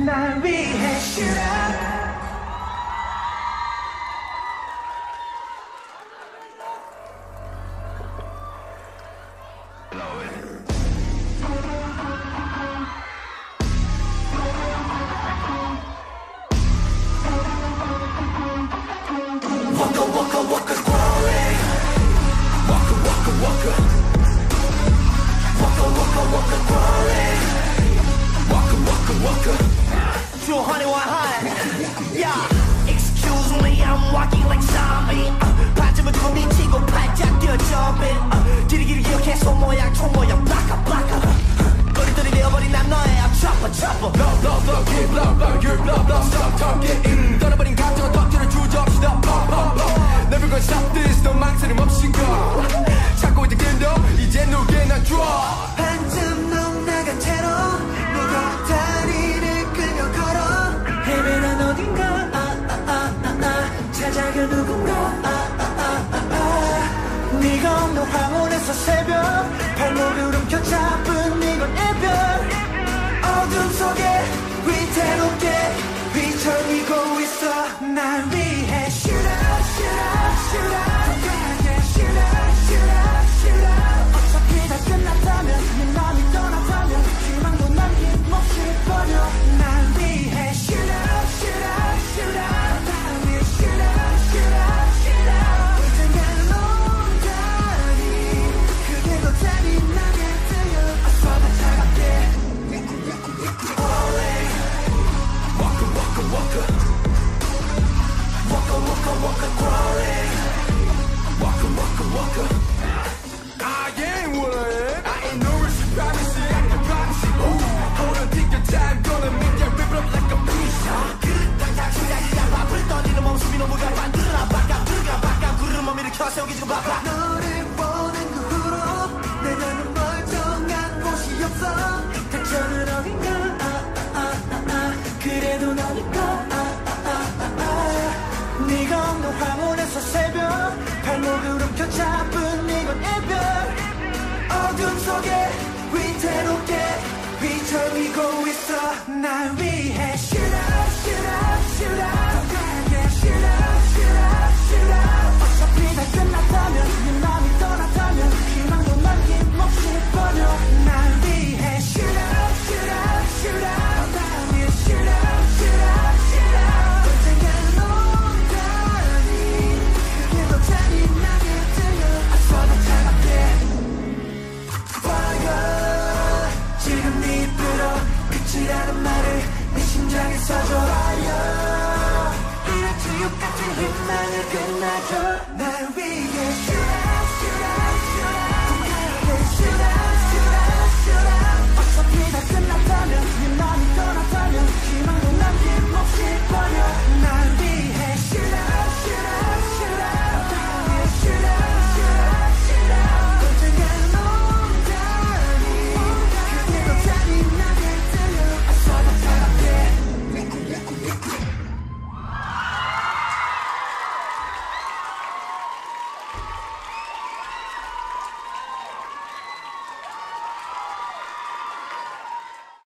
날 위해 shoot up. Waka waka waka crawling. Waka waka waka. Waka waka waka crawling. Waka waka waka. 200 yeah. Excuse me, I'm walking like zombie. 반쯤은 부딪히고 팔짝 뛰어 jumping. 길이길이 기억해 손 모양 총 모양 블락아 블락아. 거리들이 되어버린 난 너의 chopper chopper. Blow blow blow keep blow blow you blow blow stop talking. 떠나버린 감정은 덕질을 주저없이다 pop pop pop. Never gonna stop this 너 망설임 없이 go. 찾고 있던 길도 이제 누구나 draw. 반쯤 넌 나가 테러 네가 다리를 끌며 걸어 헤매는 어딘가 찾아가 누군가 네가 없는 황혼에서 새벽 발목을 움켜잡은 이건 애별 어둠 속에 위태롭게 휘청이고 있어 날 위해 shoot up shoot up shoot up yeah, shoot up shoot up shoot up 어차피 다 끝났다면 네 맘이 떠났다면 희망도 남김없이 버려 날 위해 shoot up shoot up shoot up 날 위해 shoot up shoot up shoot up 언젠간 온다니 그게 더 잔인하게 들려 어서 더 차갑게 Falling. Waka waka waka. Waka waka waka crawling. Waka waka waka. I ain't worried. I ain't no risk privacy. I can promise you. Hold on, take your time. Gonna make that rip up like a piece. 그딴 장치야 밥을 떠니는 몸숨이 너무 가만 들어라 바깥 들어가 바깥 구름 몸 일으켜 세우기 지금 바빠 너를 보는 그 후로 내 눈은 멀쩡한 곳이 없어 닥쳐는 어딘가 그래도 너니까 네가 없는 황혼에서 새벽 발목을 움켜잡은 이건 애별 어둠 속에 위태롭게 휘청이고 있어 날 위해 shoot up shoot up shoot up yeah, shoot up shoot up shoot up 어차피 다 끝났다면 네 맘이 떠났다면 희망도 남김없이 버려 날 위해 shoot up shoot up shoot up 날 위해 shoot up shoot up shoot up 언젠간 온다니 그게 더 잔인하게 들려 어서 더 차갑게 Fire 지금 네 입으로 끝이라는 말을 네 심장에 써줘 Fire 이런 지옥 같은 희망을 끝내줘 날 위해